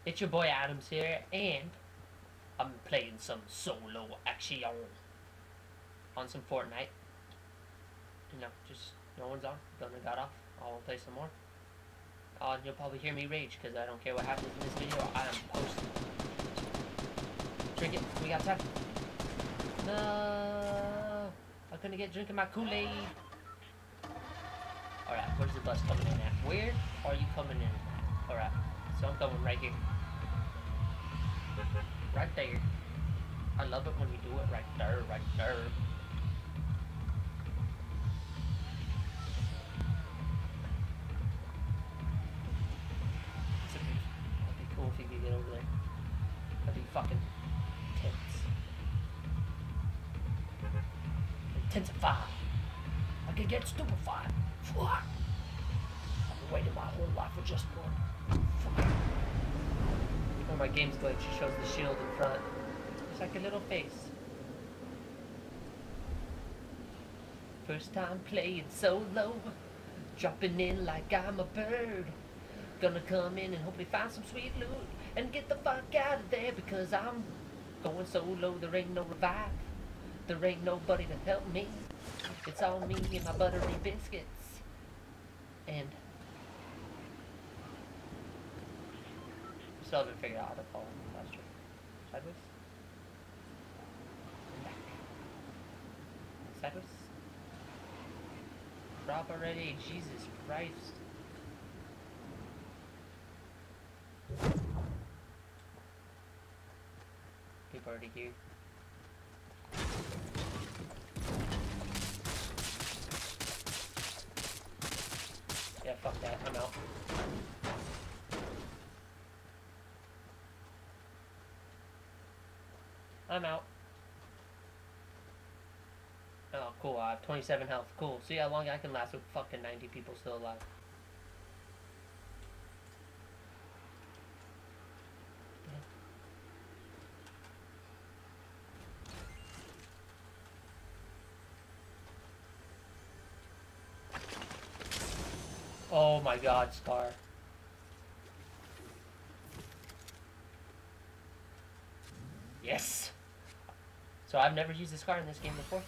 It's your boy Adams here, and I'm playing some solo action on some Fortnite. You know, just no one's on. Gunner got off. I'll play some more. You'll probably hear me rage because I don't care what happens in this video. I am posting. Drink it. We got time. No, I'm gonna get drinking my Kool-Aid. Alright, where's the bus coming in at? Where are you coming in at? Alright, so I'm coming right here. Right there. I love it when you do it right there, right there. That'd be cool if you could get over there. That'd be fucking tense. Intensify. I could get stupefied. Fuck. I've been waiting my whole life for just one. Fuck. When my game's glitch, it shows the shield in front. It's like a little face. First time playing solo, dropping in like I'm a bird. Gonna come in and hopefully find some sweet loot and get the fuck out of there because I'm going solo. There ain't no revive. There ain't nobody to help me. It's all me and my buttery biscuits. And still haven't figured out how to fall faster. Sideways. And back. Sideways. Drop already. Jesus Christ. People already here. Yeah, fuck that. I'm out. I'm out. Oh, cool. I have 27 health. Cool. See how long I can last with fucking 90 people still alive. Oh my god, Scar. Yes! So I've never used a Scar in this game before.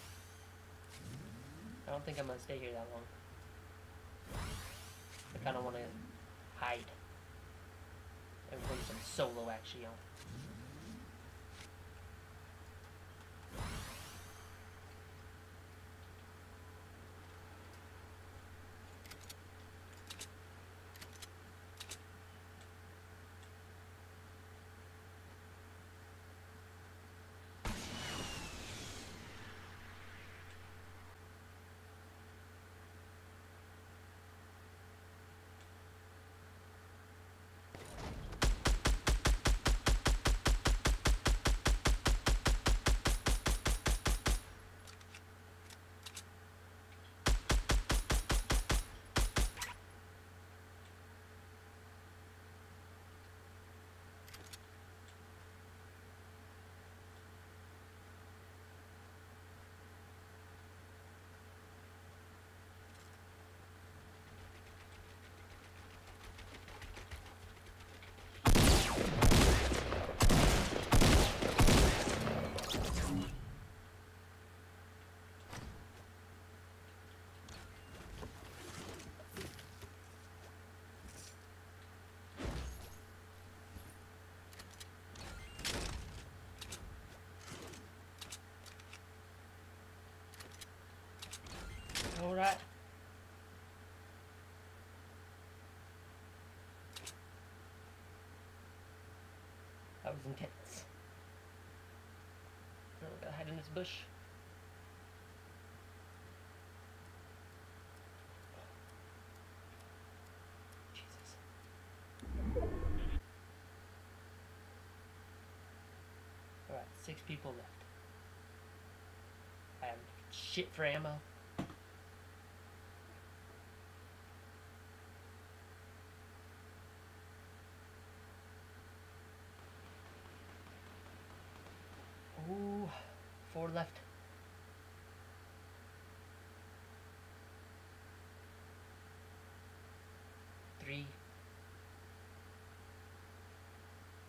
I don't think I'm gonna stay here that long. I kinda wanna hide and play some solo action. Alright. That was intense. I gotta hide in this bush. Jesus. Alright, 6 people left. I have shit for ammo. Ooh, 4 left. Three.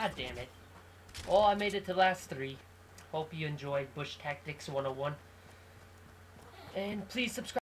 God damn it. Oh, I made it to the last 3. Hope you enjoyed Bush Tactics 101. And please subscribe.